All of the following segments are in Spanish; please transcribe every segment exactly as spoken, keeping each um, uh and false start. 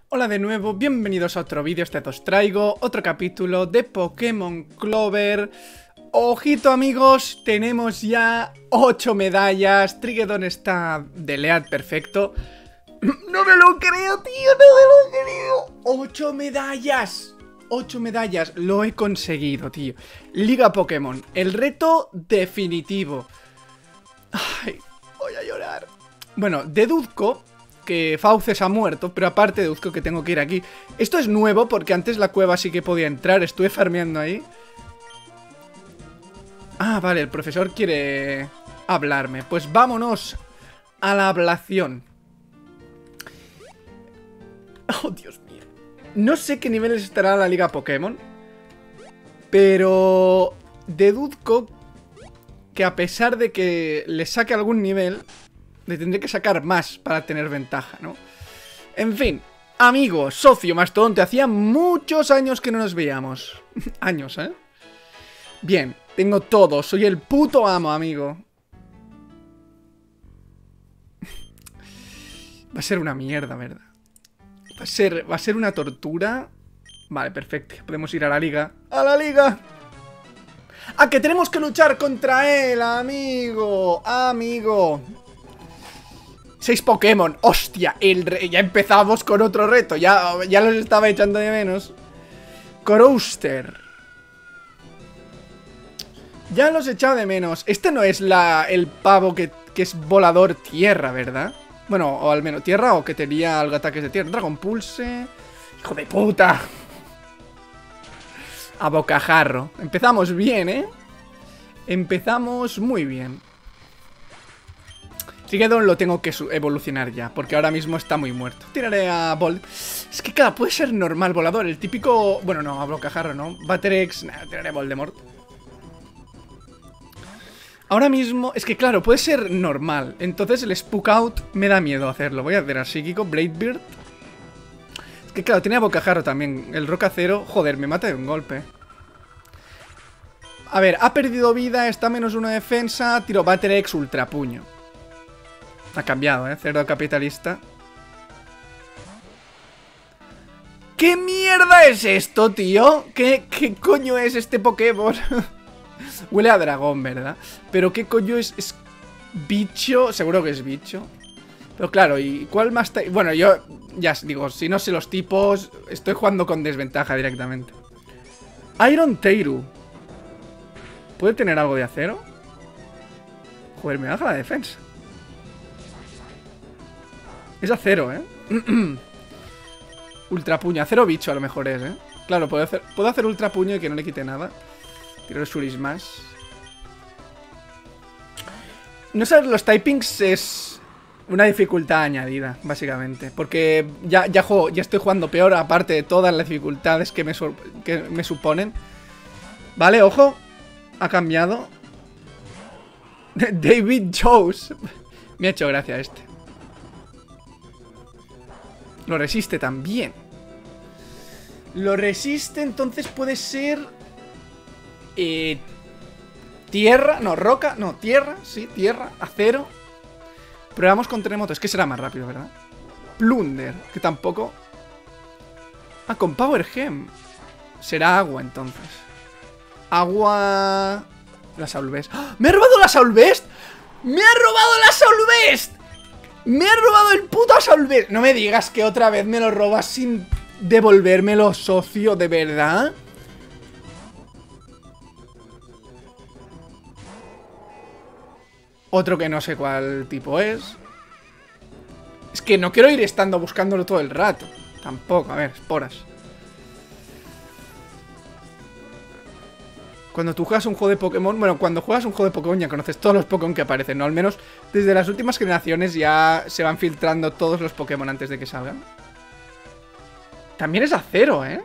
Hola de nuevo, bienvenidos a otro vídeo. Este os traigo otro capítulo de Pokémon Clover. Ojito amigos, tenemos ya ocho medallas. Trigedon está de Lead perfecto. No me lo creo, tío, no me lo creo. Ocho medallas. Ocho medallas, lo he conseguido, tío. Liga Pokémon, el reto definitivo. Ay, voy a llorar. Bueno, deduzco que Fauces ha muerto, pero aparte deduzco que tengo que ir aquí. Esto es nuevo porque antes la cueva sí que podía entrar. Estuve farmeando ahí. Ah, vale, el profesor quiere hablarme. Pues vámonos a la ablación. Oh, Dios mío. No sé qué niveles estará la Liga Pokémon, pero deduzco que a pesar de que le saque algún nivel, le tendré que sacar más para tener ventaja, ¿no? En fin, amigo, socio, mastodonte, hacía muchos años que no nos veíamos. Años, ¿eh? Bien, tengo todo, soy el puto amo, amigo. Va a ser una mierda, ¿verdad? Va a ser, va a ser una tortura. Vale, perfecto, podemos ir a la liga. ¡A la liga! ¡Ah, que tenemos que luchar contra él, amigo! ¡Amigo! Seis Pokémon, hostia, el re... ya empezamos con otro reto, ya, ya los estaba echando de menos. Corouster. Ya los he echado de menos. Este no es la, el pavo que, que es volador tierra, ¿verdad? Bueno, o al menos tierra o que tenía algo ataques de tierra. Dragon Pulse. ¡Hijo de puta! A bocajarro. Empezamos bien, ¿eh? Empezamos muy bien. Trigedon lo tengo que evolucionar ya, porque ahora mismo está muy muerto. Tiraré a Bolt. Es que claro, puede ser normal volador. El típico... Bueno, no, a bocajarro, ¿no? Baterex... Nah, tiraré a Voldemort. Ahora mismo... Es que claro, puede ser normal. Entonces el Spook Out me da miedo hacerlo. Voy a hacer a Psíquico, Bladebeard. Es que claro, tiene a bocajarro también. El Roca Cero... Joder, me mata de un golpe. A ver, ha perdido vida, está menos una defensa. Tiro Baterex, Ultra Puño. Ha cambiado, ¿eh? Cerdo capitalista. ¿Qué mierda es esto, tío? ¿Qué, qué coño es este Pokémon? Huele a dragón, ¿verdad? Pero ¿qué coño es? ¿Es bicho? Seguro que es bicho. Pero claro, ¿y cuál más? Bueno, yo ya digo, si no sé los tipos, estoy jugando con desventaja directamente. Iron Teiru. ¿Puede tener algo de acero? Joder, me baja la defensa. Es acero, ¿eh? Ultra puño, acero bicho a lo mejor es, ¿eh? Claro, puedo hacer, puedo hacer ultra puño y que no le quite nada. Tiro el Surismash. No saber los typings es una dificultad añadida, básicamente. Porque ya, ya, juego, ya estoy jugando peor, aparte de todas las dificultades que me, que me suponen. Vale, ojo. Ha cambiado. David Jones. Me ha hecho gracia este. Lo resiste también. Lo resiste, entonces puede ser... Eh, tierra, no, roca, no, tierra, sí, tierra, acero. Probamos con terremoto, es que será más rápido, ¿verdad? Plunder, que tampoco... Ah, con Power Gem. Será agua, entonces. Agua... La Saulbest. ¡Ah! ¡Me ha robado la Saulbest! ¡Me ha robado la Saulbest! ¡Me ha robado el puto Saulbest! No me digas que otra vez me lo robas sin devolvérmelo, socio, ¿de verdad? Otro que no sé cuál tipo es. Es que no quiero ir estando buscándolo todo el rato. Tampoco, a ver, esporas. Cuando tú juegas un juego de Pokémon... Bueno, cuando juegas un juego de Pokémon ya conoces todos los Pokémon que aparecen, ¿no? Al menos desde las últimas generaciones ya se van filtrando todos los Pokémon antes de que salgan. También es acero, ¿eh?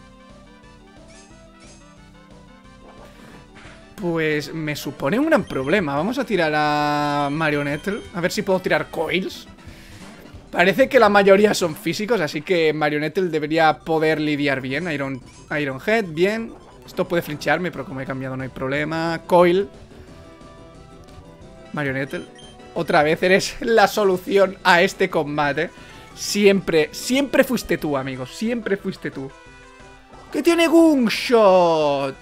Pues me supone un gran problema. Vamos a tirar a Marionette. A ver si puedo tirar Coils. Parece que la mayoría son físicos, así que Marionette debería poder lidiar bien. Iron, Iron Head, bien. Esto puede flinchearme, pero como he cambiado no hay problema. Coil. Marionette. Otra vez eres la solución a este combate. Siempre, siempre fuiste tú, amigos. Siempre fuiste tú. ¡Que tiene Gunshot!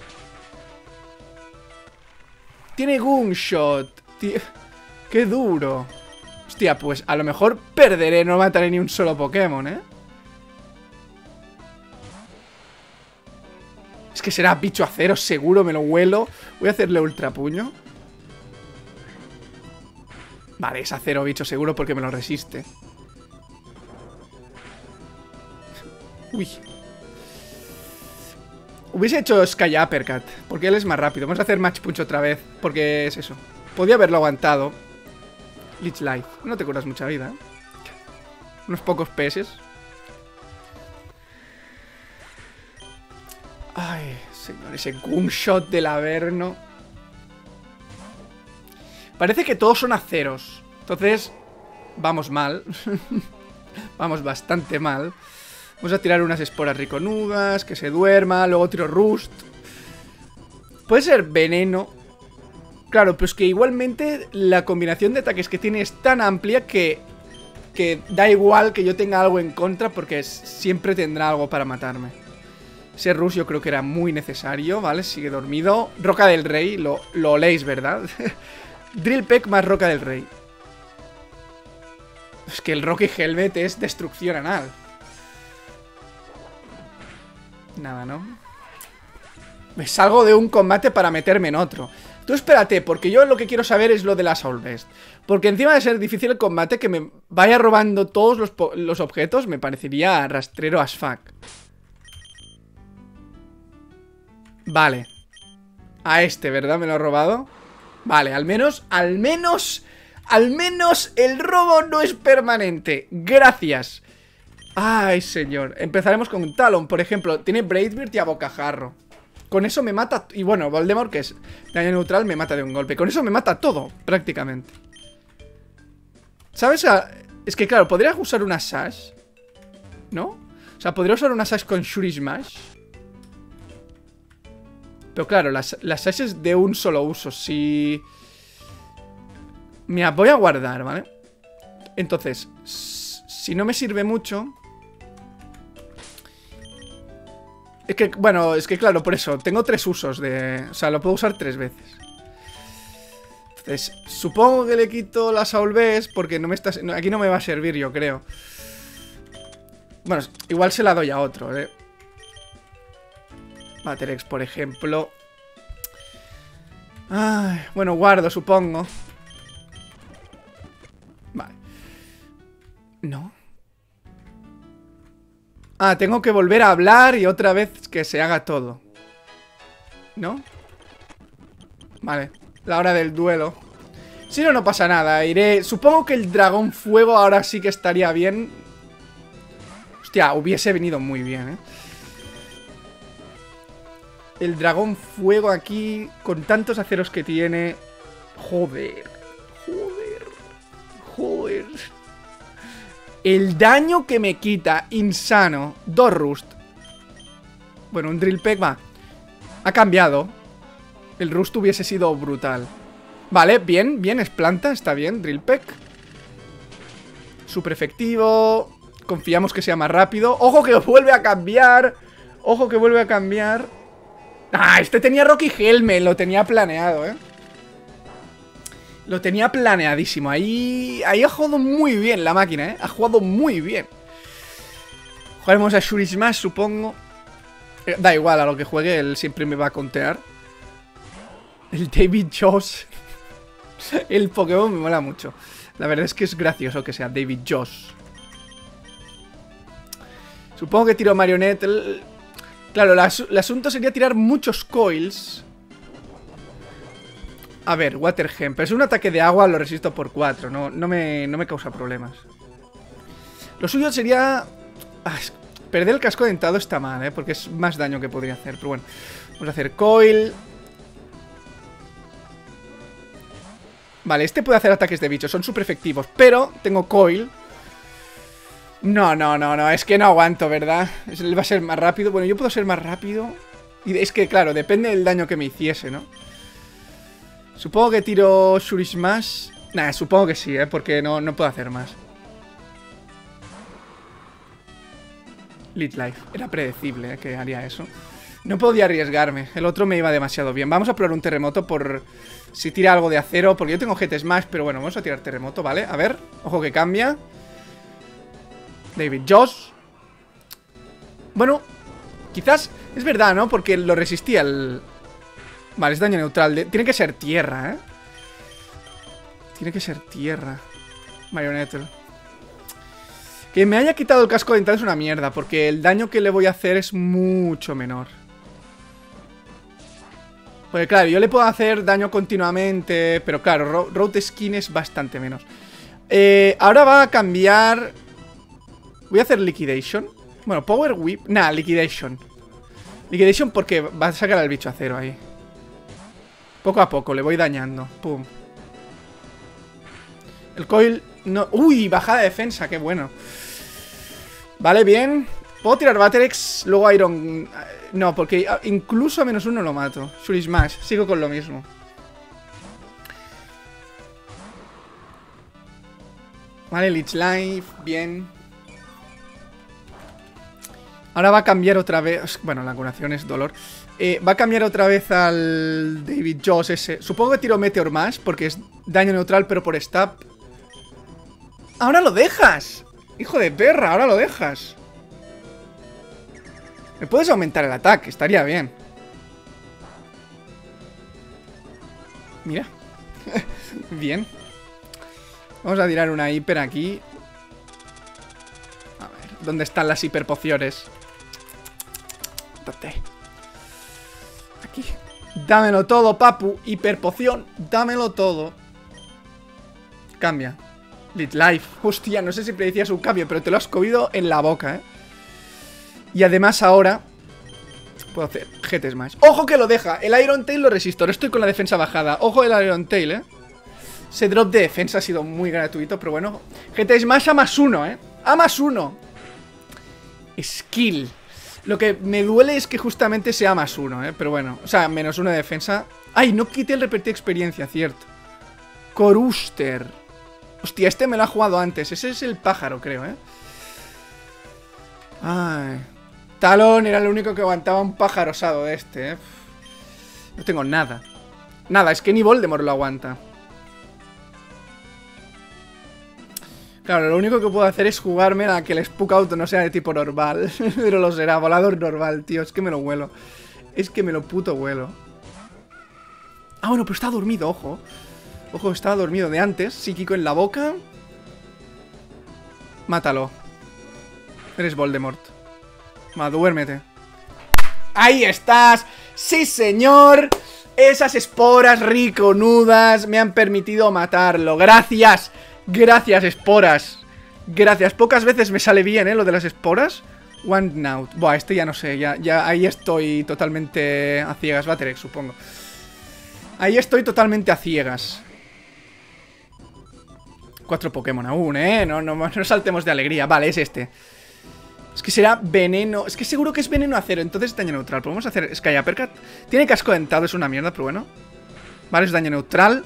Tiene Gunshot. Tío, ¡qué duro! Hostia, pues a lo mejor perderé, no mataré ni un solo Pokémon, ¿eh? Es que será bicho acero, seguro, me lo huelo. Voy a hacerle ultra puño. Vale, es acero, bicho, seguro, porque me lo resiste. Uy. Hubiese hecho Sky Uppercut, porque él es más rápido. Vamos a hacer Match Punch otra vez, porque es eso. Podía haberlo aguantado. Leech Life. No te curas mucha vida, ¿eh? Unos pocos peces. Ay, señor, ese Gunshot del Averno. Parece que todos son aceros. Entonces, vamos mal. Vamos bastante mal. Vamos a tirar unas esporas riconudas, que se duerma, luego tiro Rust. Puede ser veneno. Claro, pero es que igualmente la combinación de ataques que tiene es tan amplia que, que da igual que yo tenga algo en contra, porque siempre tendrá algo para matarme. Ese Rust yo creo que era muy necesario, ¿vale? Sigue dormido. Roca del Rey, lo, lo oléis, ¿verdad? Drill Peck más Roca del Rey. Es que el Rocky Helmet es destrucción anal. Nada, ¿no? Me salgo de un combate para meterme en otro. Tú espérate, porque yo lo que quiero saber es lo de la Soul Best. Porque encima de ser difícil el combate, que me vaya robando todos los, los objetos, me parecería rastrero as fuck. Vale. A este, ¿verdad? Me lo ha robado. Vale, al menos, al menos, al menos el robo no es permanente. Gracias. Ay, señor. Empezaremos con Talon, por ejemplo. Tiene Braidbeard y a bocajarro. Con eso me mata... Y bueno, Voldemort, que es daño neutral, me mata de un golpe. Con eso me mata todo, prácticamente. ¿Sabes? Es que claro, podría usar una Sash, ¿no? O sea, podría usar una Sash con Shuri Smash. Pero claro, las, las Sash es de un solo uso. Si... Mira, voy a guardar, ¿vale? Entonces, si no me sirve mucho... Es que, bueno, es que claro, por eso tengo tres usos de... O sea, lo puedo usar tres veces. Entonces, supongo que le quito la Soul Best porque no me está... Aquí no me va a servir, yo creo. Bueno, igual se la doy a otro, ¿eh? Battlex, por ejemplo. Ay, bueno, guardo, supongo. Vale. No. Ah, tengo que volver a hablar y otra vez que se haga todo. ¿No? Vale, la hora del duelo. Si no, no pasa nada, iré... Supongo que el dragón fuego ahora sí que estaría bien. Hostia, hubiese venido muy bien, ¿eh? El dragón fuego aquí, con tantos aceros que tiene... Joder, joder, joder... El daño que me quita, insano. Dos Rust. Bueno, un Drill Peck va. Ha cambiado. El Rust hubiese sido brutal. Vale, bien, bien, es planta, está bien, Drill Peck. Súper efectivo. Confiamos que sea más rápido. ¡Ojo que vuelve a cambiar! ¡Ojo que vuelve a cambiar! ¡Ah! Este tenía Rocky Helmet, lo tenía planeado, ¿eh? Lo tenía planeadísimo. Ahí, ahí ha jugado muy bien la máquina, ¿eh? Ha jugado muy bien. Jugaremos a Shuri Smash, supongo. Eh, da igual a lo que juegue, él siempre me va a contear. El David Joss. El Pokémon me mola mucho. La verdad es que es gracioso que sea David Joss. Supongo que tiro Marionette. El... Claro, el, as el asunto sería tirar muchos coils. A ver, Water Gem. Pero es un ataque de agua, lo resisto por cuatro. No, no, me, no me causa problemas. Lo suyo sería... Ah, perder el casco dentado está mal, ¿eh? Porque es más daño que podría hacer. Pero bueno, vamos a hacer coil. Vale, este puede hacer ataques de bichos. Son súper efectivos. Pero tengo coil. No, no, no, no. Es que no aguanto, ¿verdad? Él va a ser más rápido. Bueno, yo puedo ser más rápido. Y es que, claro, depende del daño que me hiciese, ¿no? Supongo que tiro Shuri Smash. Nah, supongo que sí, ¿eh? Porque no, no puedo hacer más. Lead Life. Era predecible, eh, que haría eso. No podía arriesgarme. El otro me iba demasiado bien. Vamos a probar un terremoto por si tira algo de acero. Porque yo tengo Jet Smash, pero bueno, vamos a tirar terremoto, ¿vale? A ver, ojo que cambia. David Joss. Bueno, quizás es verdad, ¿no? Porque lo resistía el... Vale, es daño neutral. De... Tiene que ser tierra, ¿eh? Tiene que ser tierra. Marionette. Que me haya quitado el casco dental es una mierda, porque el daño que le voy a hacer es mucho menor. Porque claro, yo le puedo hacer daño continuamente, pero claro, Ro Road Skin es bastante menos. Eh, ahora va a cambiar... Voy a hacer Liquidation. Bueno, Power Whip... Nah, Liquidation. Liquidation porque va a sacar al bicho a cero ahí. Poco a poco, le voy dañando. Pum. El coil... No... Uy, bajada de defensa, qué bueno. Vale, bien. Puedo tirar Battlex, luego Iron... No, porque incluso a menos uno lo mato. Shuri Smash, sigo con lo mismo. Vale, Leech Life, bien. Ahora va a cambiar otra vez... Bueno, la curación es dolor. Eh, va a cambiar otra vez al David Joss ese. Supongo que tiro Meteor más, porque es daño neutral, pero por stab. ¡Ahora lo dejas! ¡Hijo de perra! ¡Ahora lo dejas! ¿Me puedes aumentar el ataque? Estaría bien. Mira. Bien. Vamos a tirar una hiper aquí. A ver, ¿dónde están las hiperpociones? ¿Dónde? Aquí. Dámelo todo, papu. Hiperpoción. Dámelo todo. Cambia. Lead Life. Hostia, no sé si predecías un cambio, pero te lo has comido en la boca, ¿eh? Y además ahora puedo hacer Jet Smash. ¡Ojo que lo deja! El Iron Tail lo resisto. Ahora estoy con la defensa bajada. ¡Ojo el Iron Tail, eh! Ese drop de defensa ha sido muy gratuito, pero bueno. Jet Smash a más uno, eh. A más uno. Skill. Lo que me duele es que justamente sea más uno, eh. Pero bueno, o sea, menos uno de defensa. ¡Ay! No quité el repetir experiencia, cierto. Coruster. Hostia, este me lo ha jugado antes. Ese es el pájaro, creo, eh. Ay. Talon era el único que aguantaba un pájaro osado de este, eh. No tengo nada. Nada, es que ni Voldemort lo aguanta. Claro, lo único que puedo hacer es jugarme a que el Spook Auto no sea de tipo normal. Pero lo será, volador normal, tío. Es que me lo huelo. Es que me lo puto huelo. Ah, bueno, pero está dormido, ojo. Ojo, estaba dormido de antes. Psíquico en la boca. Mátalo. Eres Voldemort. Ma, duérmete. ¡Ahí estás! ¡Sí, señor! Esas esporas riconudas me han permitido matarlo. ¡Gracias! Gracias, esporas. Gracias. Pocas veces me sale bien, ¿eh? Lo de las esporas. One Note. Buah, este ya no sé. Ya, ya ahí estoy totalmente a ciegas. Baterex, supongo. Ahí estoy totalmente a ciegas. Cuatro Pokémon aún, ¿eh? No, no, no saltemos de alegría. Vale, es este. Es que será veneno. Es que seguro que es veneno acero. Entonces es daño neutral. Podemos hacer Sky Uppercut. Tiene casco dentado, es una mierda, pero bueno. Vale, es daño neutral.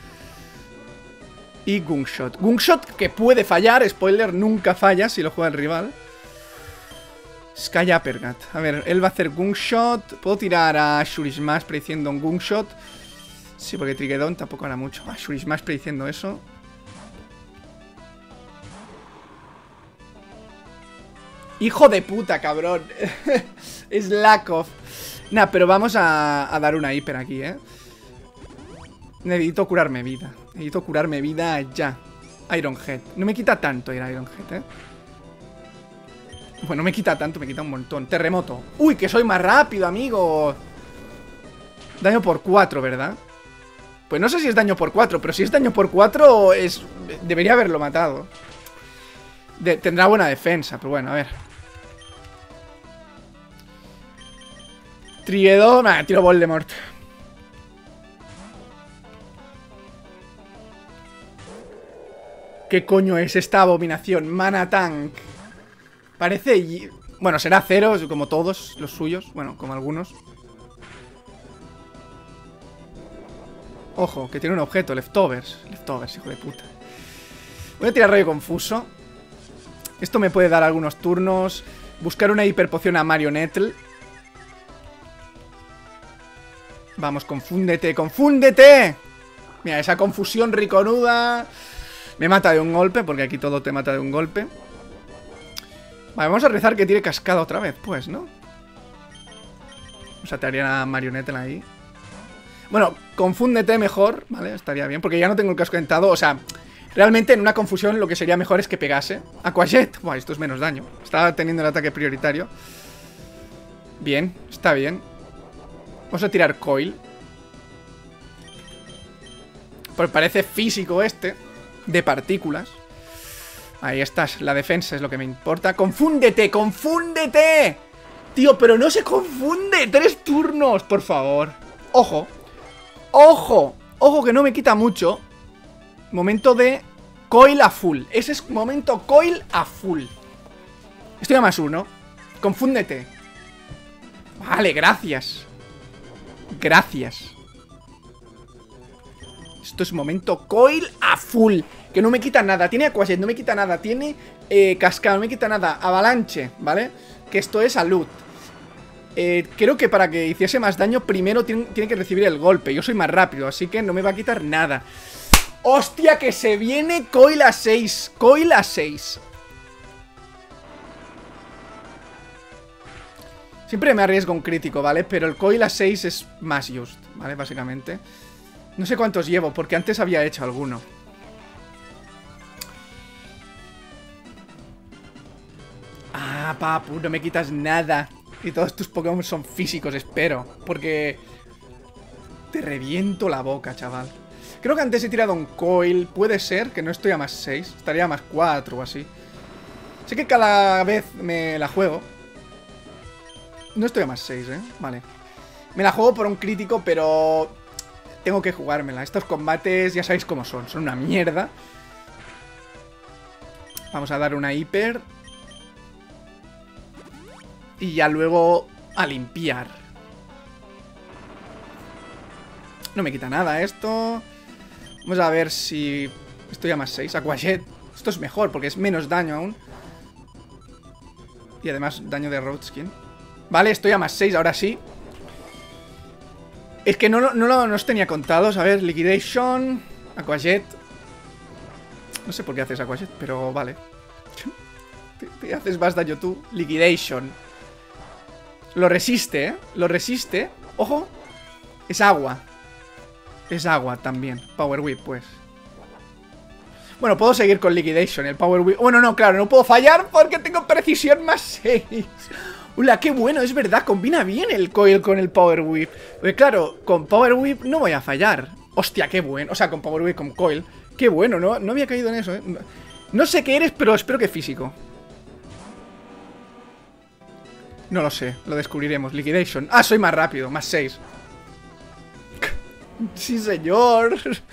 Y Gunshot. Gunshot que puede fallar. Spoiler, nunca falla si lo juega el rival. Sky Uppercut. A ver, él va a hacer Gunshot. Puedo tirar a Shuri Smash prediciendo un Gunshot. Sí, porque Trigedon tampoco hará mucho. Ah, Shuri Smash prediciendo eso. ¡Hijo de puta, cabrón! Es lack of. Nah, pero vamos a, a dar una hiper aquí, ¿eh? Necesito curarme vida. Necesito curarme vida ya. Iron Head. No me quita tanto ir a Iron Head, ¿eh? Bueno, no me quita tanto, me quita un montón. Terremoto. ¡Uy, que soy más rápido, amigo! Daño por cuatro, ¿verdad? Pues no sé si es daño por cuatro, pero si es daño por cuatro es... debería haberlo matado. De... Tendrá buena defensa, pero bueno, a ver. Trigedon, ah, tiro Voldemort. ¿Qué coño es esta abominación? Mana Tank. Parece... Bueno, será cero, como todos los suyos. Bueno, como algunos. Ojo, que tiene un objeto, Leftovers. Leftovers, hijo de puta. Voy a tirar rayo confuso. Esto me puede dar algunos turnos. Buscar una hiperpoción a Marionette. Vamos, confúndete, confúndete. Mira, esa confusión riconuda. Me mata de un golpe, porque aquí todo te mata de un golpe. Vale, vamos a rezar que tire cascada otra vez, pues, ¿no? Vamos a tarear a Marionette ahí. Bueno, confúndete mejor, ¿vale? Estaría bien, porque ya no tengo el casco dentado. O sea, realmente en una confusión lo que sería mejor es que pegase. Aquajet, buah, esto es menos daño. Estaba teniendo el ataque prioritario. Bien, está bien. Vamos a tirar Coil. Pues parece físico este. De partículas. Ahí estás, la defensa es lo que me importa. ¡Confúndete, confúndete! Tío, pero no se confunde. Tres turnos, por favor. Ojo. Ojo. Ojo que no me quita mucho. Momento de Coil a full. Ese es momento Coil a full. Estoy a más uno. Confúndete. Vale, gracias. Gracias. Esto es momento Coil a full. Que no me quita nada. Tiene Aquajet, no me quita nada. Tiene eh, Cascada, no me quita nada. Avalanche, ¿vale? Que esto es salud. eh, Creo que para que hiciese más daño primero tiene, tiene que recibir el golpe. Yo soy más rápido, así que no me va a quitar nada. ¡Hostia, que se viene Coil a seis! Coil a seis. Siempre me arriesgo un crítico, ¿vale? Pero el Coil a seis es más just, ¿vale? Básicamente. No sé cuántos llevo, porque antes había hecho alguno. Ah, papu, no me quitas nada. Y todos tus Pokémon son físicos, espero. Porque te reviento la boca, chaval. Creo que antes he tirado un Coil. Puede ser que no estoy a más seis. Estaría a más cuatro o así. Sé que cada vez me la juego. No estoy a más seis, ¿eh? Vale. Me la juego por un crítico, pero tengo que jugármela. Estos combates ya sabéis cómo son. Son una mierda. Vamos a dar una hiper. Y ya luego a limpiar. No me quita nada esto. Vamos a ver si estoy a más seis. Aquajet. Esto es mejor porque es menos daño aún. Y además daño de Road Skin. Vale, estoy a más seis, ahora sí. Es que no, no, no, no los tenía contados. A ver, Liquidation, Aquajet. No sé por qué haces Aquajet, pero vale. te, te haces más daño tú. Liquidation. Lo resiste, ¿eh? Lo resiste. Ojo. Es agua. Es agua también. Power Whip, pues. Bueno, puedo seguir con Liquidation. El Power Whip. Bueno, no, claro, no puedo fallar porque tengo precisión más seis. Hola, qué bueno, es verdad, combina bien el Coil con el Power Whip. Porque claro, con Power Whip no voy a fallar. Hostia, qué bueno, o sea, con Power Whip, con Coil. Qué bueno, no, no había caído en eso, ¿eh? No sé qué eres, pero espero que físico. No lo sé, lo descubriremos. Liquidation. Ah, soy más rápido, más seis. Sí, señor.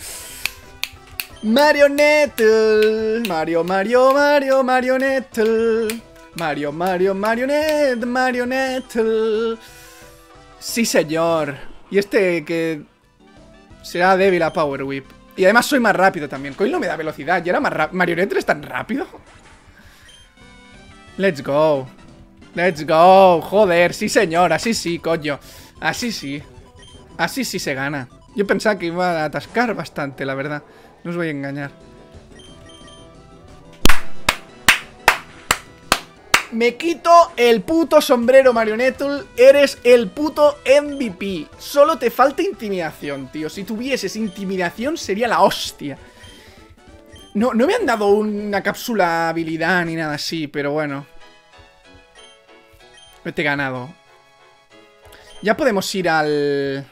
Marionette. Mario, Mario, Mario, Marionette. Mario, Mario, Marionette, Marionette. Sí, señor. Y este que será débil a Power Whip. Y además soy más rápido también. Coil no me da velocidad. ¿Y era más rápido? ¿Marionette es tan rápido? Let's go. Let's go. Joder, sí, señor. Así sí, coño. Así sí. Así sí se gana. Yo pensaba que iba a atascar bastante, la verdad. No os voy a engañar. Me quito el puto sombrero, Marionette. Eres el puto M V P. Solo te falta intimidación, tío. Si tuvieses intimidación sería la hostia. No, no me han dado una cápsula habilidad ni nada así, pero bueno. Te he ganado. Ya podemos ir al...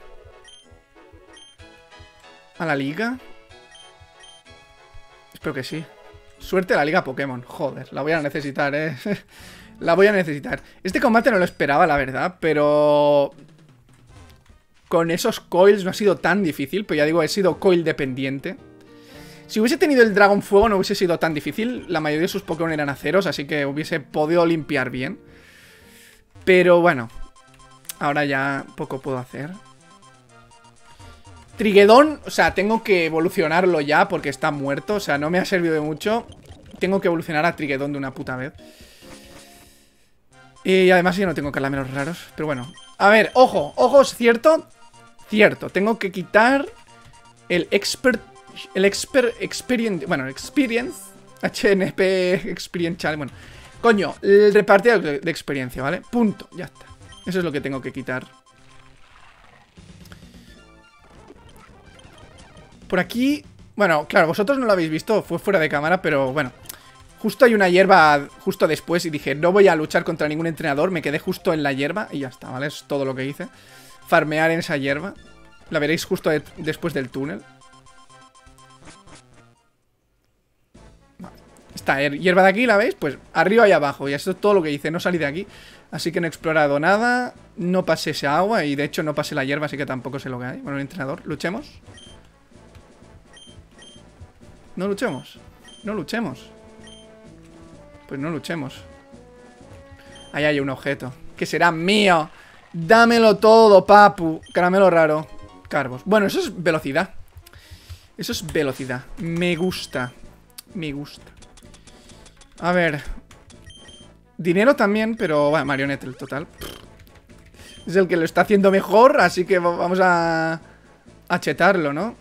¿A la liga? Espero que sí. Suerte a la liga Pokémon. Joder, la voy a necesitar, eh. La voy a necesitar. Este combate no lo esperaba, la verdad, pero... Con esos coils no ha sido tan difícil, pero ya digo, he sido coil dependiente. Si hubiese tenido el Dragón Fuego no hubiese sido tan difícil. La mayoría de sus Pokémon eran aceros, así que hubiese podido limpiar bien. Pero bueno, ahora ya poco puedo hacer. Triguedón, o sea, tengo que evolucionarlo ya porque está muerto. O sea, no me ha servido de mucho. Tengo que evolucionar a Triguedón de una puta vez. Y además yo no tengo caramelos raros. Pero bueno. A ver, ojo, ojo, es cierto. Cierto, tengo que quitar el expert. El expert experience. Bueno, experience. H N P experiential. Bueno, coño, el repartidor de, de experiencia, ¿vale? Punto, ya está. Eso es lo que tengo que quitar. Por aquí. Bueno, claro, vosotros no lo habéis visto, fue fuera de cámara, pero bueno. Justo hay una hierba justo después y dije, no voy a luchar contra ningún entrenador. Me quedé justo en la hierba y ya está, ¿vale? Es todo lo que hice. Farmear en esa hierba. La veréis justo de después del túnel. Vale. Esta hierba de aquí, ¿la veis? Pues arriba y abajo. Y esto es todo lo que hice, no salí de aquí. Así que no he explorado nada. No pasé esa agua y de hecho no pasé la hierba, así que tampoco sé lo que hay. Bueno, entrenador, luchemos. No luchemos. No luchemos. Pues no luchemos. Ahí hay un objeto que será mío. Dámelo todo, papu. Caramelo raro. Carbos. Bueno, eso es velocidad. Eso es velocidad. Me gusta. Me gusta. A ver. Dinero también, pero bueno, marionete el total. Es el que lo está haciendo mejor, así que vamos a a chetarlo, ¿no?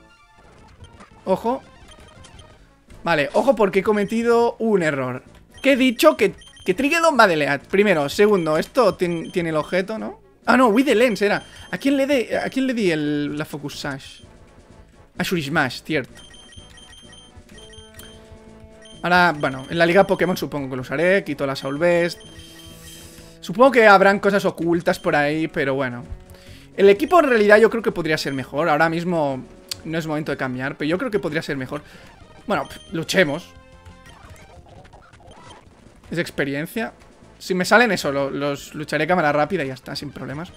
Ojo. Vale, ojo porque he cometido un error. Que he dicho que, que Trigedon va de Lead. Primero, segundo, esto tiene, tiene el objeto, ¿no? Ah, no, with the lens era. ¿A quién le, de, a quién le di el, la Focus Sash? A Shuri Smash, cierto. Ahora, bueno, en la liga Pokémon supongo que lo usaré. Quito la Soul Best. Supongo que habrán cosas ocultas por ahí, pero bueno. El equipo en realidad yo creo que podría ser mejor. Ahora mismo no es momento de cambiar, pero yo creo que podría ser mejor. Bueno, luchemos. Es experiencia. Si me salen eso, lo, los lucharé cámara rápida y ya está, sin problemas.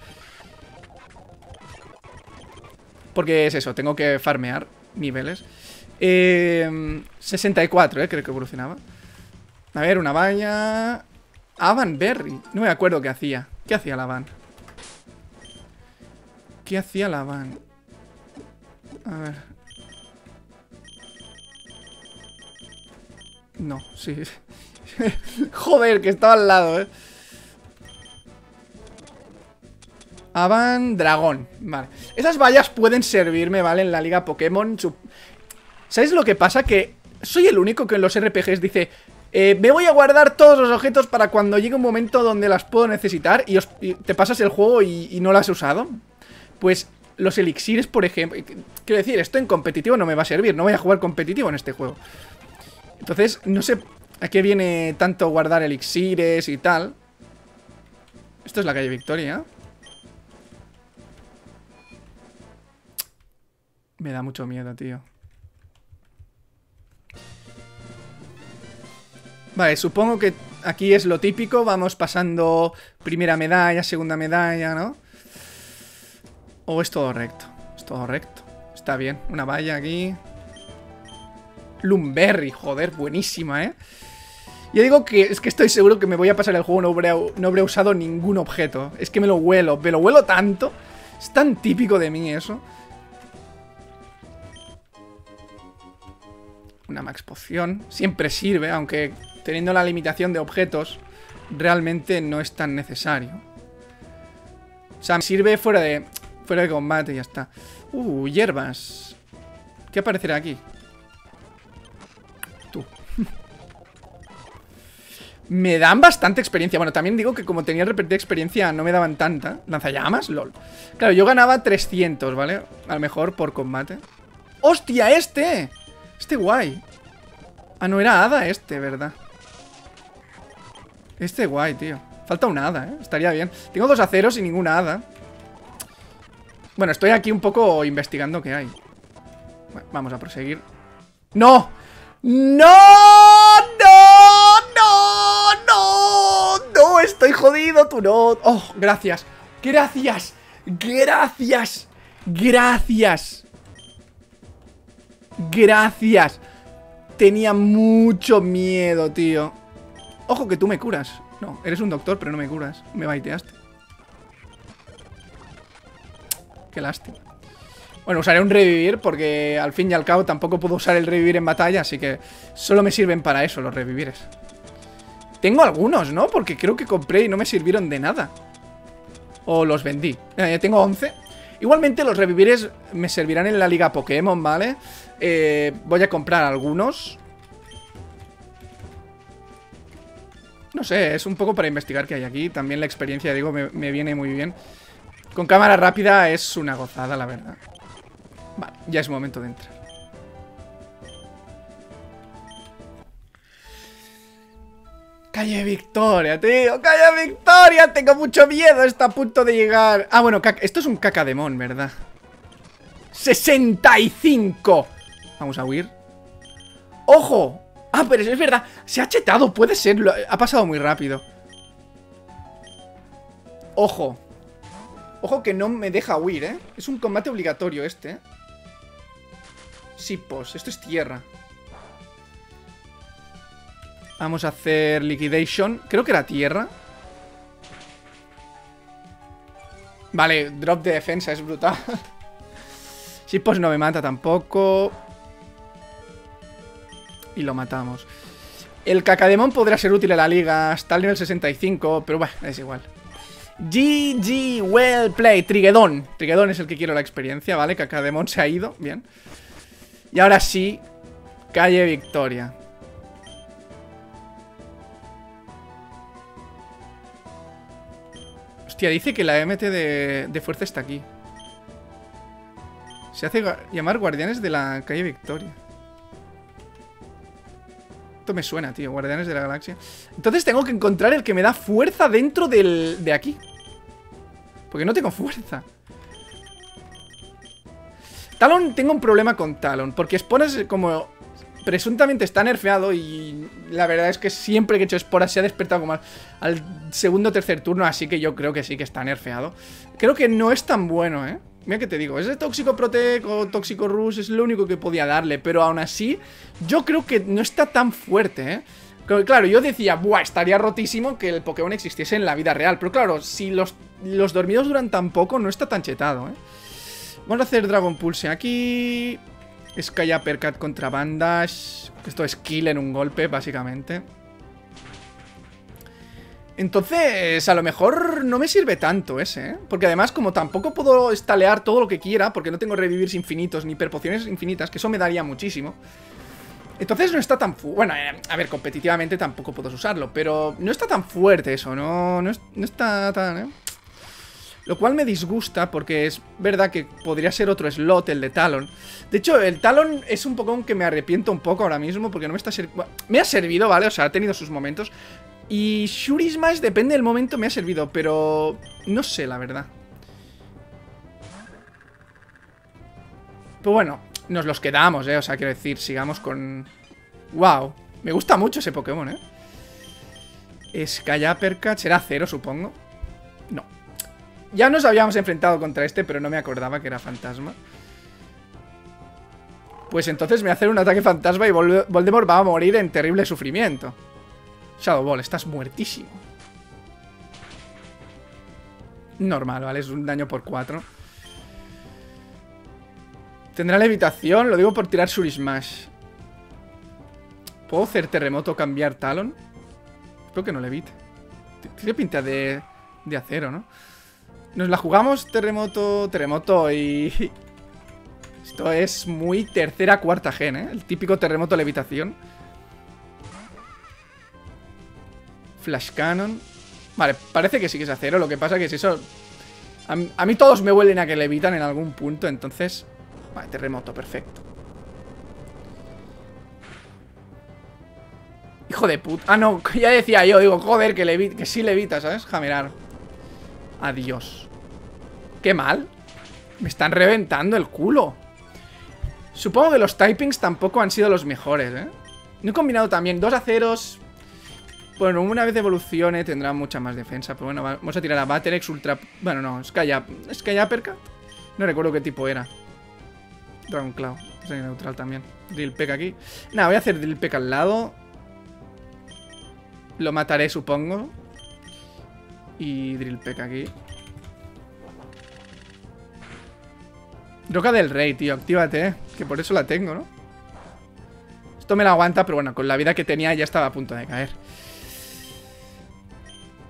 Porque es eso, tengo que farmear niveles. eh, sesenta y cuatro, eh, creo que evolucionaba. A ver, una valla. Avan Berry, no me acuerdo qué hacía. ¿Qué hacía la Van? ¿Qué hacía la Van? A ver. No, sí. Joder, que estaba al lado, eh. Avan Dragón, vale. Esas vallas pueden servirme, ¿vale? En la liga Pokémon. ¿Sabéis lo que pasa? Que soy el único que en los R P Gs dice eh, me voy a guardar todos los objetos para cuando llegue un momento donde las puedo necesitar. Y, os, y te pasas el juego y, y no las has usado. Pues los elixires, por ejemplo. Quiero decir, esto en competitivo no me va a servir. No voy a jugar competitivo en este juego. Entonces, no sé a qué viene tanto guardar elixires y tal. Esto es la calle Victoria. Me da mucho miedo, tío. Vale, supongo que aquí es lo típico. Vamos pasando primera medalla, segunda medalla, ¿no? ¿O es todo recto? Es todo recto. Está bien, una valla aquí. Lumberry, joder, buenísima, ¿eh? Yo digo que es que estoy seguro que me voy a pasar el juego. No habré, no habré usado ningún objeto. Es que me lo huelo, me lo huelo tanto. Es tan típico de mí eso. Una max poción. Siempre sirve, aunque teniendo la limitación de objetos, realmente no es tan necesario. O sea, me sirve fuera de, fuera de combate y ya está. Uh, hierbas. ¿Qué aparecerá aquí? Tú. Me dan bastante experiencia. Bueno, también digo que como tenía el repetidor de experiencia no me daban tanta. Lanzallamas, lol. Claro, yo ganaba trescientos, ¿vale? A lo mejor por combate. ¡Hostia, este! Este guay. Ah, no, era hada este, ¿verdad? Este guay, tío. Falta una hada, ¿eh? Estaría bien. Tengo dos aceros y ninguna hada. Bueno, estoy aquí un poco investigando qué hay. Bueno, vamos a proseguir. ¡No! ¡No! ¡No! ¡No! ¡No! ¡No! Estoy jodido, tú no. ¡Oh! Gracias. Gracias. Gracias. Gracias. Gracias. Tenía mucho miedo, tío. Ojo que tú me curas. No, eres un doctor, pero no me curas. Me baiteaste. Qué lástima. Bueno, usaré un revivir porque al fin y al cabo tampoco puedo usar el revivir en batalla, así que solo me sirven para eso los revivires. Tengo algunos, ¿no? Porque creo que compré y no me sirvieron de nada. O los vendí. Eh, tengo once. Igualmente los revivires me servirán en la liga Pokémon, ¿vale? Eh, voy a comprar algunos. No sé, es un poco para investigar qué hay aquí. También la experiencia, digo, me, me viene muy bien. Con cámara rápida es una gozada, la verdad. Vale, ya es momento de entrar. Calle Victoria, tío, Calle Victoria. Tengo mucho miedo, está a punto de llegar. Ah, bueno, esto es un cacademón, ¿verdad? ¡sesenta y cinco! Vamos a huir. ¡Ojo! Ah, pero es verdad, se ha chetado, puede ser. Ha pasado muy rápido. Ojo. Ojo que no me deja huir, ¿eh? Es un combate obligatorio este, ¿eh? Sí, pues, esto es tierra. Vamos a hacer liquidation. Creo que era tierra. Vale, drop de defensa, es brutal. Sí, pues no me mata tampoco. Y lo matamos. El cacademón podrá ser útil en la liga hasta el nivel sesenta y cinco, pero bueno, es igual. G G, well played. Triguedón. Triguedón es el que quiero la experiencia, ¿vale? Cacademón se ha ido, bien. Y ahora sí, Calle Victoria. Hostia, dice que la M T de, de fuerza está aquí. Se hace llamar guardianes de la Calle Victoria. Esto me suena, tío, guardianes de la galaxia. Entonces tengo que encontrar el que me da fuerza dentro del, de aquí. Porque no tengo fuerza. Talon, tengo un problema con Talon. Porque Esporas como presuntamente está nerfeado. Y la verdad es que siempre que he hecho Esporas se ha despertado como al, al segundo o tercer turno. Así que yo creo que sí que está nerfeado. Creo que no es tan bueno, ¿eh? Mira que te digo, ese Tóxico Protect o Tóxico Rush es lo único que podía darle. Pero aún así, yo creo que no está tan fuerte, ¿eh? Claro, yo decía, buah, estaría rotísimo que el Pokémon existiese en la vida real. Pero claro, si los, los dormidos duran tan poco, no está tan chetado, ¿eh? Vamos a hacer Dragon Pulse aquí. Sky Uppercut contra Bandash. Esto es kill en un golpe, básicamente. Entonces, a lo mejor no me sirve tanto ese, ¿eh? Porque además, como tampoco puedo estalear todo lo que quiera, porque no tengo revivirs infinitos ni hiperpociones infinitas, que eso me daría muchísimo. Entonces no está tan fuerte. Bueno, eh, a ver, competitivamente tampoco puedo usarlo, pero no está tan fuerte eso, no, no, es, no está tan... ¿eh? Lo cual me disgusta porque es verdad que podría ser otro slot, el de Talon. De hecho, el Talon es un Pokémon que me arrepiento un poco ahora mismo porque no me está sirviendo... Me ha servido, ¿vale? O sea, ha tenido sus momentos. Y Shuri Smash, depende del momento, me ha servido, pero... no sé, la verdad. Pero bueno, nos los quedamos, ¿eh? O sea, quiero decir, sigamos con... ¡Wow! Me gusta mucho ese Pokémon, ¿eh? Sky Uppercut, será cero, supongo. No. Ya nos habíamos enfrentado contra este, pero no me acordaba que era fantasma. Pues entonces me va a hacer un ataque fantasma y Vol Voldemort va a morir en terrible sufrimiento. Shadow Ball, estás muertísimo. Normal, ¿vale? Es un daño por cuatro. Tendrá levitación, lo digo por tirar Shuri Smash. ¿Puedo hacer terremoto o cambiar Talon? Espero que no levite. Tiene pinta de, de acero, ¿no? Nos la jugamos terremoto, terremoto y... Esto es muy tercera, cuarta gen, ¿eh? El típico terremoto levitación. Flash Cannon. Vale, parece que sí que es acero. Lo que pasa que es eso... A, a mí todos me huelen a que levitan en algún punto, entonces... Vale, terremoto, perfecto. Hijo de puta. Ah, no, ya decía yo, digo, joder, que, levita, que sí levita, ¿sabes? Jamerar. Adiós. Qué mal. Me están reventando el culo. Supongo que los typings tampoco han sido los mejores, ¿eh? No he combinado también dos aceros. Bueno, una vez evolucione tendrá mucha más defensa. Pero bueno, vamos a tirar a Batterex Ultra... Bueno, no, Sky Up... Sky Uppercut. No recuerdo qué tipo era. Dragon Claw. Es neutral también. Drill Peck aquí. Nada, voy a hacer Drill Peck al lado. Lo mataré, supongo. Y Drill Peck aquí. Roca del Rey, tío. Actívate, eh. Que por eso la tengo, ¿no? Esto me la aguanta, pero bueno, con la vida que tenía ya estaba a punto de caer.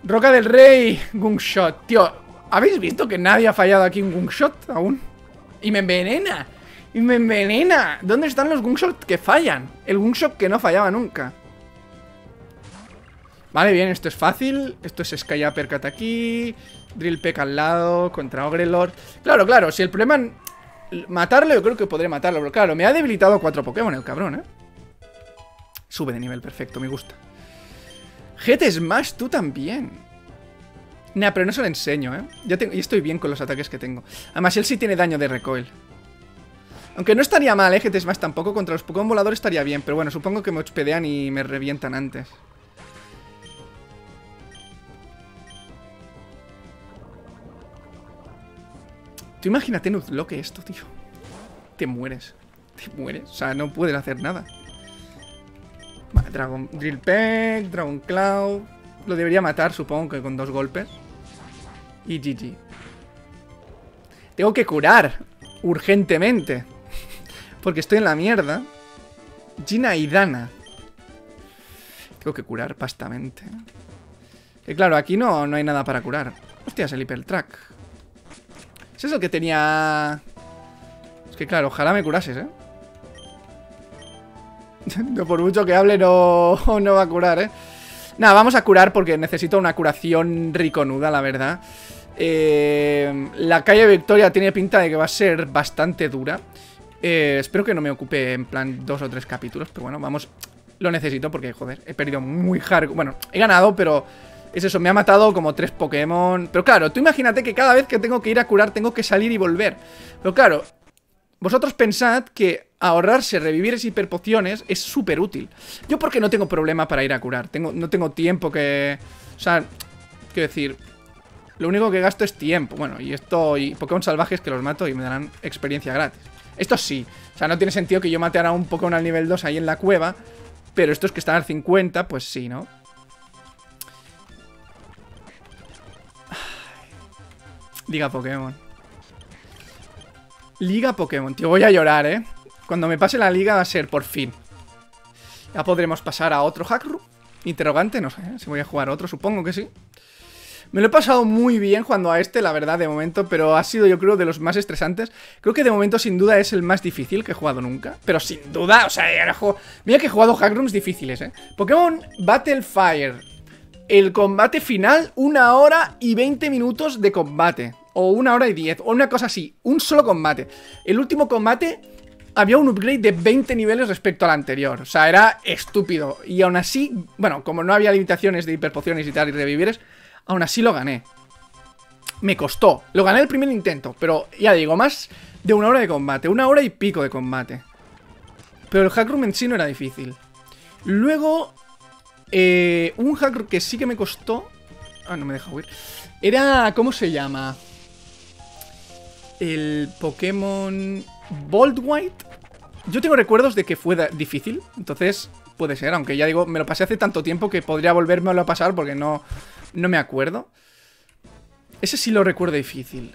Roca del Rey. Gunshot. Tío, ¿habéis visto que nadie ha fallado aquí un Gunshot aún? Y me envenena. Y me envenena. ¿Dónde están los Gunshot que fallan? El Gunshot que no fallaba nunca. Vale, bien, esto es fácil. Esto es Sky Uppercut aquí. Drill Peck al lado. Contra Ogrelord. Claro, claro, si el problema... Matarlo, yo creo que podré matarlo. Pero claro, me ha debilitado cuatro Pokémon el cabrón, ¿eh? Sube de nivel, perfecto, me gusta. Jet Smash, tú también. Nah, pero no se lo enseño, ¿eh? Ya tengo, y estoy bien con los ataques que tengo. Además, él sí tiene daño de recoil. Aunque no estaría mal, ¿eh? Jet Smash tampoco. Contra los Pokémon voladores estaría bien. Pero bueno, supongo que me hospedean y me revientan antes. Tú imagínate Nuzlocke esto, tío. Te mueres. Te mueres. O sea, no puedes hacer nada. Vale, Dragon Drill Peck, Dragon Claw. Lo debería matar, supongo que con dos golpes. Y G G. Tengo que curar urgentemente. Porque estoy en la mierda. Gina y Dana. Tengo que curar pastamente. Que claro, aquí no, no hay nada para curar. Hostias, el Hyper Track. Ese es el que tenía... Es que claro, ojalá me curases, ¿eh? No, por mucho que hable no, no va a curar, ¿eh? Nada, vamos a curar porque necesito una curación riconuda, la verdad. eh, La calle Victoria tiene pinta de que va a ser bastante dura. eh, Espero que no me ocupe en plan dos o tres capítulos. Pero bueno, vamos. Lo necesito porque, joder, he perdido muy hardcore. Bueno, he ganado, pero... Es eso, me ha matado como tres Pokémon. Pero claro, tú imagínate que cada vez que tengo que ir a curar tengo que salir y volver. Pero claro, vosotros pensad que ahorrarse revivires hiperpociones es súper útil. Yo porque no tengo problema para ir a curar. tengo, No tengo tiempo que... O sea, quiero decir, lo único que gasto es tiempo. Bueno, y esto... Y Pokémon salvajes que los mato y me darán experiencia gratis. Esto sí. O sea, no tiene sentido que yo mate a un Pokémon al nivel dos ahí en la cueva. Pero estos que están al cincuenta, pues sí, ¿no? Liga Pokémon. Liga Pokémon, tío, voy a llorar, ¿eh? Cuando me pase la liga va a ser por fin. Ya podremos pasar a otro Hackroom. Interrogante, no sé, ¿eh? Si voy a jugar otro, supongo que sí. Me lo he pasado muy bien jugando a este, la verdad, de momento. Pero ha sido, yo creo, de los más estresantes. Creo que de momento, sin duda, es el más difícil que he jugado nunca. Pero sin duda, o sea, ya juego... Mira que he jugado Hackrooms difíciles, ¿eh? Pokémon Battle Fire. El combate final, una hora y veinte minutos de combate. O una hora y diez, o una cosa así. Un solo combate. El último combate había un upgrade de veinte niveles respecto al anterior. O sea, era estúpido. Y aún así, bueno, como no había limitaciones de hiperpociones y tal y revivires, aún así lo gané. Me costó. Lo gané el primer intento, pero ya digo, más de una hora de combate. Una hora y pico de combate. Pero el Hackroom en sí no era difícil. Luego... Eh, un hack que sí que me costó. Ah, no me deja huir. Era... ¿Cómo se llama? El Pokémon Bolt White. Yo tengo recuerdos de que fue difícil. Entonces puede ser, aunque ya digo, me lo pasé hace tanto tiempo que podría volverme a pasar porque no, no me acuerdo. Ese sí lo recuerdo difícil.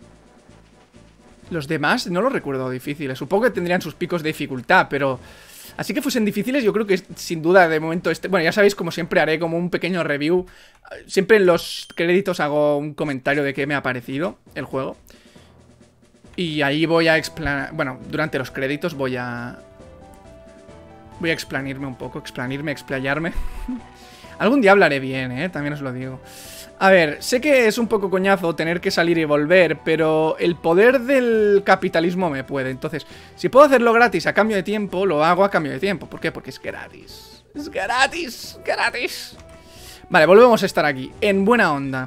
Los demás no los recuerdo difíciles. Supongo que tendrían sus picos de dificultad, pero... Así que fuesen difíciles, yo creo que sin duda de momento este... Bueno, ya sabéis, como siempre haré como un pequeño review. Siempre en los créditos hago un comentario de qué me ha parecido el juego. Y ahí voy a explanar... Bueno, durante los créditos voy a... Voy a explanirme un poco, explanirme, explayarme. Algún día hablaré bien, ¿eh? También os lo digo. A ver, sé que es un poco coñazo tener que salir y volver, pero el poder del capitalismo me puede. Entonces, si puedo hacerlo gratis a cambio de tiempo, lo hago a cambio de tiempo. ¿Por qué? Porque es gratis. Es gratis, gratis. Vale, volvemos a estar aquí, en buena onda.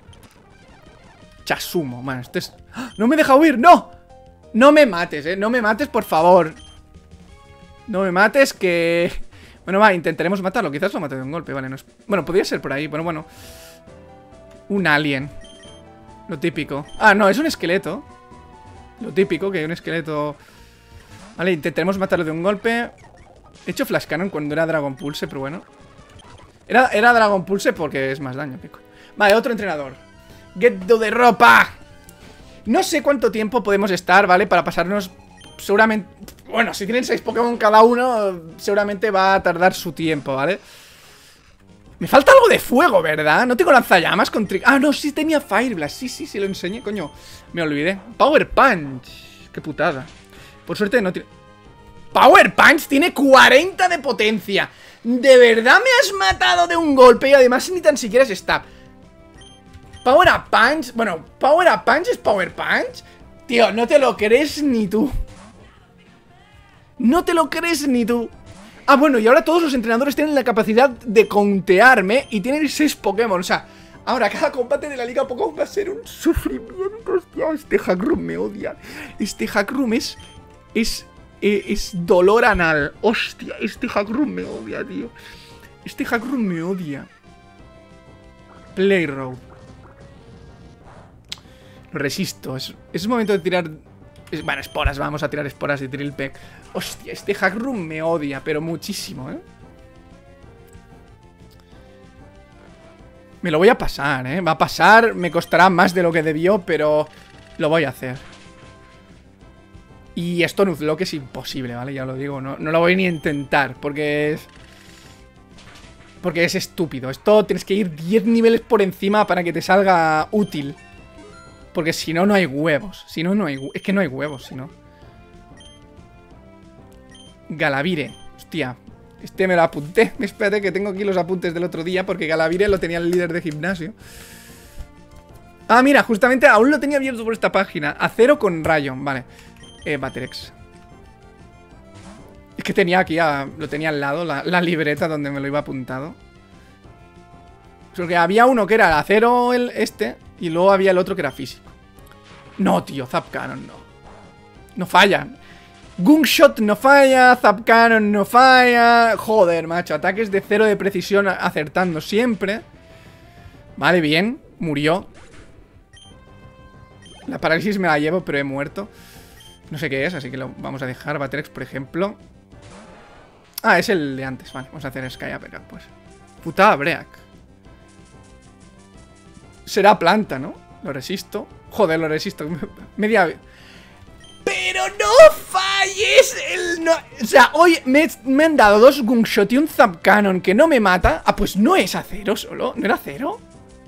Chasumo, bueno, este es... ¡Ah! ¡No me deja huir! ¡No! No me mates, eh, no me mates, por favor. No me mates, que... Bueno, va, intentaremos matarlo. Quizás lo mate de un golpe, vale, no es... Bueno, podría ser por ahí, pero bueno. Un alien. Lo típico. Ah, no, es un esqueleto. Lo típico, que hay un esqueleto. Vale, intentaremos matarlo de un golpe. He hecho Flash Cannon cuando era Dragon Pulse, pero bueno. Era, era Dragon Pulse porque es más daño, pico. Vale, otro entrenador. Get to the ropa. No sé cuánto tiempo podemos estar, ¿vale? Para pasarnos... Seguramente... Bueno, si tienen seis Pokémon cada uno, seguramente va a tardar su tiempo, ¿vale? Me falta algo de fuego, ¿verdad? No tengo lanzallamas con trick. Ah, no, sí tenía Fire Blast. Sí, sí, sí, lo enseñé, coño. Me olvidé. Power Punch. Qué putada. Por suerte no tiene... Power Punch tiene cuarenta de potencia. ¿De verdad me has matado de un golpe? Y además ni tan siquiera es stab. Power Up Punch. Bueno, Power Up Punch es Power Punch. Tío, no te lo crees ni tú. No te lo crees ni tú. Ah, bueno, y ahora todos los entrenadores tienen la capacidad de contearme y tienen seis Pokémon. O sea, ahora cada combate de la Liga Pokémon va a ser un sufrimiento. Hostia, este Hackroom me odia. Este Hackroom es... Es... Es dolor anal. Hostia, este Hackroom me odia, tío. Este Hackroom me odia. Play Road. Lo resisto. Es, es momento de tirar... Es, bueno, esporas. Vamos a tirar esporas de Drill Peck. Hostia, este Hackroom me odia, pero muchísimo, ¿eh? Me lo voy a pasar, ¿eh? Va a pasar, me costará más de lo que debió, pero lo voy a hacer. Y esto Nuzlocke es imposible, ¿vale? Ya lo digo, no, no lo voy ni a intentar, porque es... Porque es estúpido. Esto tienes que ir diez niveles por encima para que te salga útil. Porque si no, no hay huevos. Si no, no hay... Es que no hay huevos, si no. Galavire. Hostia. Este me lo apunté. Espérate que tengo aquí los apuntes del otro día, porque Galavire lo tenía el líder de gimnasio. Ah, mira, justamente aún lo tenía abierto por esta página. Acero con Rayon, vale. Eh, Baterex. Es que tenía aquí, a, lo tenía al lado, la, la libreta donde me lo iba apuntado. Porque había uno que era el acero, el este, y luego había el otro que era físico. No, tío, Zap Cannon no. No falla. Gunshot no falla, Zap Cannon no falla. Joder, macho, ataques de cero de precisión acertando siempre. Vale, bien, murió. La parálisis me la llevo, pero he muerto. No sé qué es, así que lo vamos a dejar. Baterex, por ejemplo. Ah, es el de antes, vale, vamos a hacer Sky Uppercut, pues. Putada Break. Será planta, ¿no? Lo resisto. Joder, lo resisto. Media... ¡Pero no falles! El no... O sea, hoy me, me han dado dos Gunshot y un Zap Cannon que no me mata. Ah, pues no es acero solo. ¿No era acero?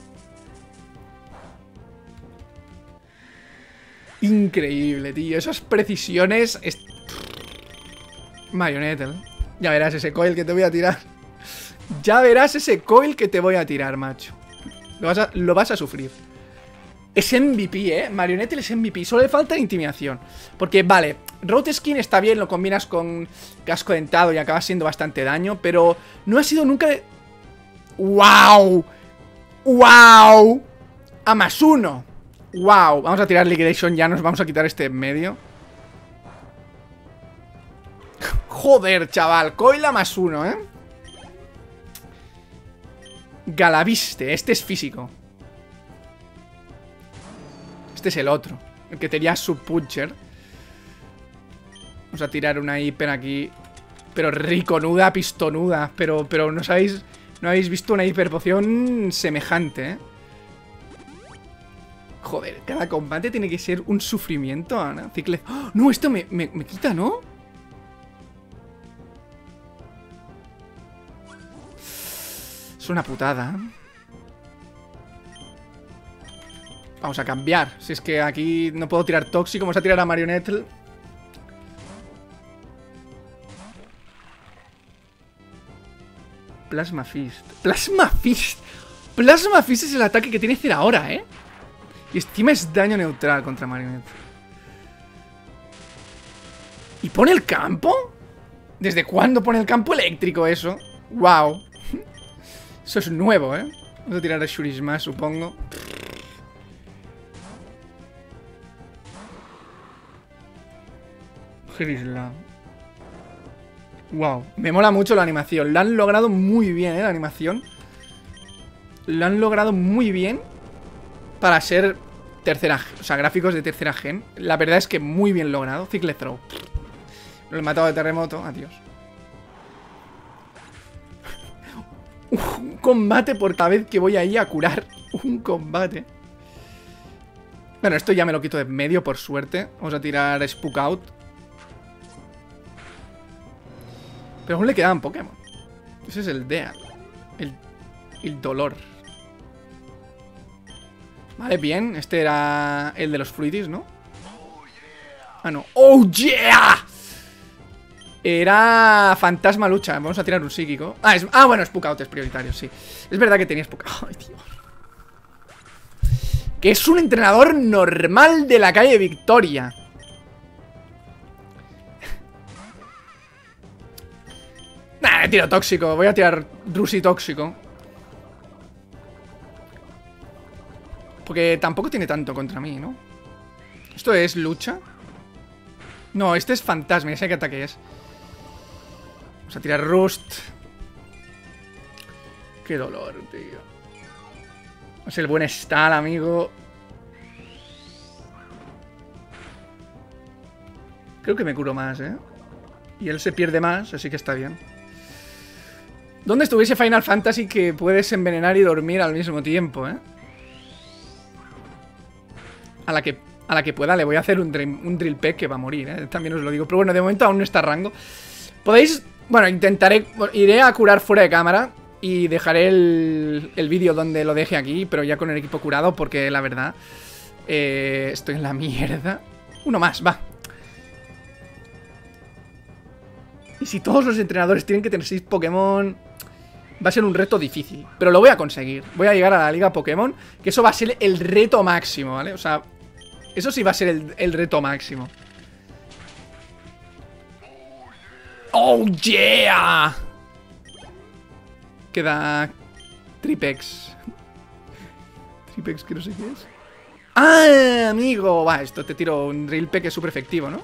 Increíble, tío. Esas precisiones... Es... Marionette. Ya verás ese coil que te voy a tirar. Ya verás ese coil que te voy a tirar, macho. Lo vas a, lo vas a sufrir. Es M V P, ¿eh? Marionette es M V P. Solo le falta intimidación. Porque, vale, Road Skin está bien. Lo combinas con casco dentado y acabas siendo bastante daño. Pero no ha sido nunca... De... ¡Wow! ¡Wow! A más uno. ¡Wow! Vamos a tirar Liquidation. Ya nos vamos a quitar este en medio. Joder, chaval. Coil a más uno, ¿eh? Galaviste. Este es físico. Este es el otro. El que tenía Subpuncher. Vamos a tirar una hiper aquí. Pero riconuda, pistonuda. Pero, pero no sabéis... No habéis visto una hiperpoción semejante, ¿eh? Joder, cada combate tiene que ser un sufrimiento, Ana. Cicle... ¡Oh! No, esto me, me, me quita, ¿no? Es una putada. Vamos a cambiar. Si es que aquí no puedo tirar tóxico, vamos a tirar a Marionette. Plasma Fist. Plasma Fist. Plasma Fist es el ataque que tiene que hacer ahora, ¿eh? Y encima es daño neutral contra Marionette. ¿Y pone el campo? ¿Desde cuándo pone el campo eléctrico eso? ¡Wow! Eso es nuevo, ¿eh? Vamos a tirar a Shurisma, supongo. Grisla. Wow, me mola mucho la animación. La han logrado muy bien, ¿eh? La animación. La han logrado muy bien para ser tercera, o sea, gráficos de tercera gen. La verdad es que muy bien logrado. Cicle Throw. Lo he matado de terremoto. Adiós. Un combate por cada vez que voy ahí a curar. Un combate. Bueno, esto ya me lo quito de en medio, por suerte. Vamos a tirar Spook Out. Pero aún le quedaban Pokémon. Ese es el Deal. El El dolor. Vale, bien. Este era el de los fruitis, ¿no? Ah, no. ¡Oh, yeah! Era fantasma lucha. Vamos a tirar un psíquico. Ah, es... ah bueno, Spook Out es prioritario, sí. Es verdad que tenía Spook Out. Ay, Dios. Que es un entrenador normal de la calle Victoria. Nah, he tirado tóxico. Voy a tirar Rusi tóxico. Porque tampoco tiene tanto contra mí, ¿no? ¿Esto es lucha? No, este es fantasma. Ya sé qué ataque es. Vamos a tirar Rust. Qué dolor, tío. Es el buen stall, amigo. Creo que me curo más, ¿eh? Y él se pierde más, así que está bien. ¿Dónde estuviese Final Fantasy que puedes envenenar y dormir al mismo tiempo, eh? A la que, a la que pueda le voy a hacer un, un drill peck que va a morir, ¿eh? También os lo digo. Pero bueno, de momento aún no está a rango. Podéis... Bueno, intentaré... Iré a curar fuera de cámara. Y dejaré el, el vídeo donde lo deje aquí, pero ya con el equipo curado, porque la verdad eh, estoy en la mierda. Uno más, va. Y si todos los entrenadores tienen que tener seis Pokémon, va a ser un reto difícil, pero lo voy a conseguir. Voy a llegar a la Liga Pokémon, que eso va a ser el reto máximo, ¿vale? O sea, eso sí va a ser el, el reto máximo. ¡Oh, yeah! Queda Tripex. Tripex que no sé qué es. ¡Ah, amigo! Va, esto te tiro un Drill Peck que es súper efectivo, ¿no?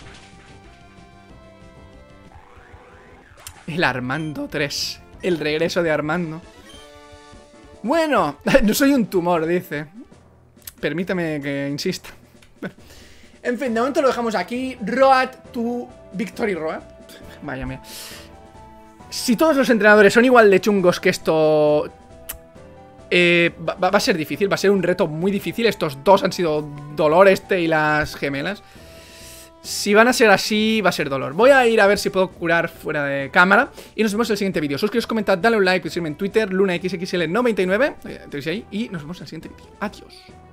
El Armando tres. El regreso de Armando. Bueno, no soy un tumor, dice. Permítame que insista. En fin, de momento lo dejamos aquí. Road to Victory Road. Vaya mía. Si todos los entrenadores son igual de chungos que esto, eh, va, va a ser difícil, va a ser un reto muy difícil. Estos dos han sido dolor, este y las gemelas. Si van a ser así, va a ser dolor. Voy a ir a ver si puedo curar fuera de cámara. Y nos vemos en el siguiente vídeo. Suscribos, comentad, dale un like, seguirme en Twitter, LunaXXL noventa y nueve. Eh, tenéis ahí. Y nos vemos en el siguiente vídeo. Adiós.